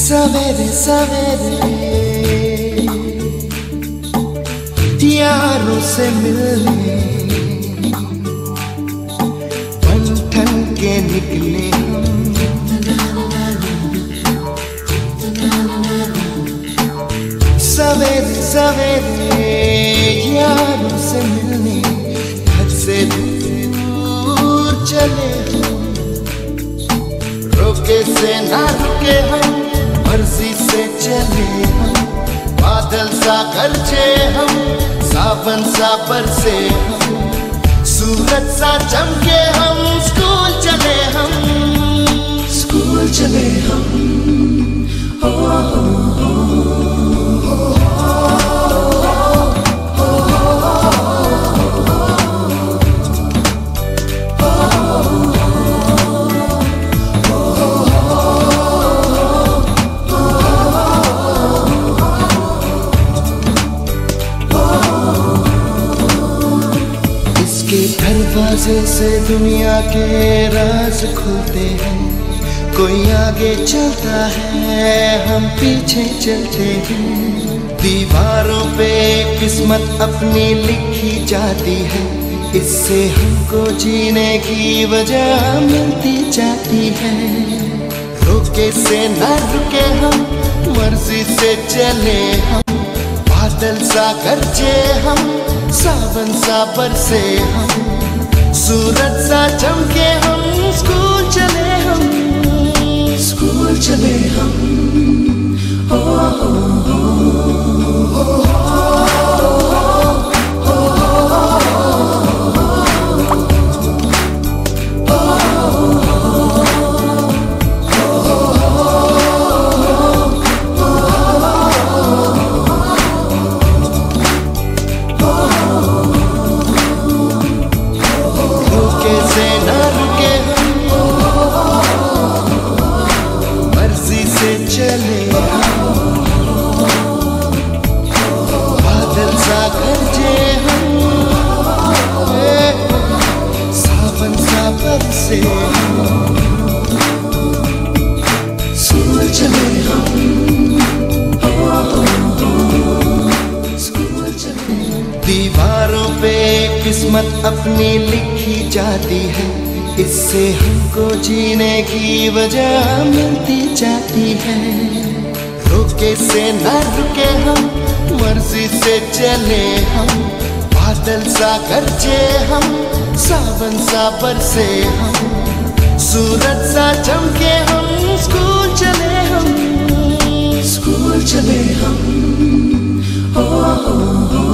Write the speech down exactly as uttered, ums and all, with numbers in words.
सवेरे सवेरे यारों से मिलने बन ठन के निकले हम। सवेरे सवेरे यारों से मिलने घर से दूर चले हम। रोके से ना रुके हम, मर्जी से चले हम। बादल सा गरजे हम, सावन सा बरसे हम। सूरज सा चमके हम, स्कूल चले हम। स्कूल चले हम। हो, हो, हो, हो, दरवाजे से दुनिया के राज खुलते हैं। कोई आगे चलता है, हम पीछे चलते हैं। दीवारों पे किस्मत अपनी लिखी जाती है। इससे हमको जीने की वजह मिलती जाती है। रोके से ना रुके हम, मर्जी से चले हम। बादल सा गरजे हम, सावन सा बरसे हम। सूरज सा चमके हम, स्कूल चले हम। स्कूल चले हम। हो, हो, हो, हो, हो, चले हम। बादल सा गरजे हम, सावन सा बरसे हम। स्कूल चले हम। स्कूल चले। दीवारों पे किस्मत अपनी लिखी जाती है। इससे हमको जीने की वजह मिलती जाती है। रोके से ना रुके हम, मर्जी से चले हम। बादल सा गरजे हम, सावन सा बरसे हम। सूरज सा चमके हम, स्कूल चले हम। स्कूल चले हम। हो, हो, हो।